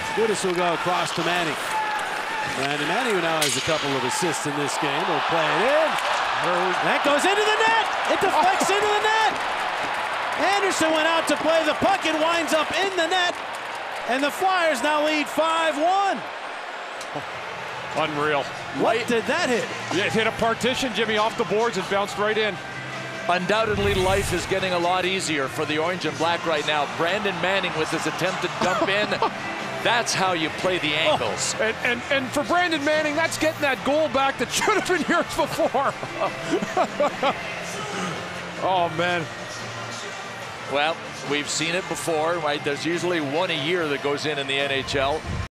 Goodis will go across to Manning. Manning, who now has a couple of assists in this game, will play it in. That goes into the net. It deflects into the net. Anderson went out to play the puck. It winds up in the net. And the Flyers now lead 5-1. Unreal. What did that hit? It hit a partition, Jimmy, off the boards and bounced right in. Undoubtedly, life is getting a lot easier for the Orange and Black right now. Brandon Manning with his attempted dump in. That's how you play the angles. Oh, and for Brandon Manning, that's getting that goal back that should have been yours before. Oh, man. Well, we've seen it before, right? There's usually one a year that goes in the NHL.